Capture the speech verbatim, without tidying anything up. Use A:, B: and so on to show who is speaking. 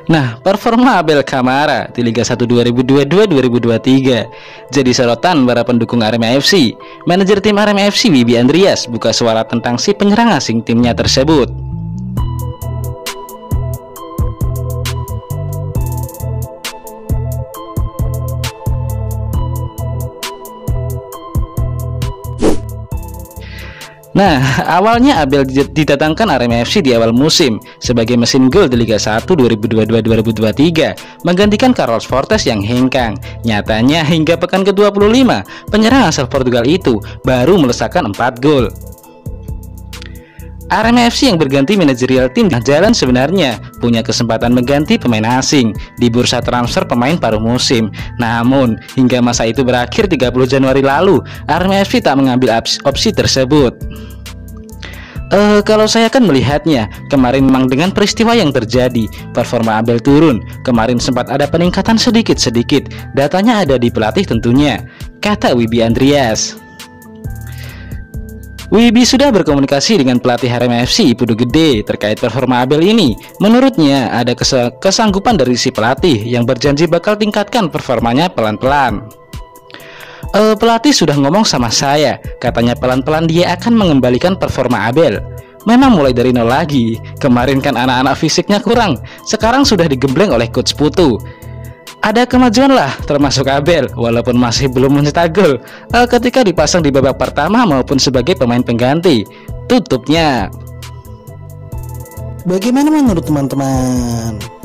A: Nah, performa Abel Kamara di Liga satu dua ribu dua puluh dua dua ribu dua puluh tiga jadi sorotan para pendukung Arema F C. Manajer tim Arema F C Wibi Andreas buka suara tentang si penyerang asing timnya tersebut. Nah, awalnya Abel didatangkan Arema F C di awal musim sebagai mesin gol di Liga satu dua ribu dua puluh dua dua ribu dua puluh tiga, menggantikan Carlos Fortes yang hengkang. Nyatanya hingga pekan ke dua puluh lima, penyerang asal Portugal itu baru melesakkan empat gol. Arema F C yang berganti manajerial tim di jalan sebenarnya punya kesempatan mengganti pemain asing di bursa transfer pemain paruh musim. Namun, hingga masa itu berakhir tiga puluh Januari lalu, Arema F C tak mengambil opsi tersebut. Uh, kalau saya kan melihatnya, kemarin memang dengan peristiwa yang terjadi, performa Abel turun. Kemarin sempat ada peningkatan sedikit-sedikit. Datanya ada di pelatih tentunya, kata Wibi Andreas. Wibi sudah berkomunikasi dengan pelatih Arema F C Pudu Gede terkait performa Abel ini. Menurutnya ada kes kesanggupan dari si pelatih yang berjanji bakal tingkatkan performanya pelan-pelan. Uh, pelatih sudah ngomong sama saya, katanya pelan-pelan dia akan mengembalikan performa Abel. Memang mulai dari nol lagi. Kemarin kan anak-anak fisiknya kurang, sekarang sudah digembleng oleh coach Putu. Ada kemajuan lah termasuk Abel, walaupun masih belum mencetak gol uh, ketika dipasang di babak pertama maupun sebagai pemain pengganti. Tutupnya.
B: Bagaimana menurut teman-teman?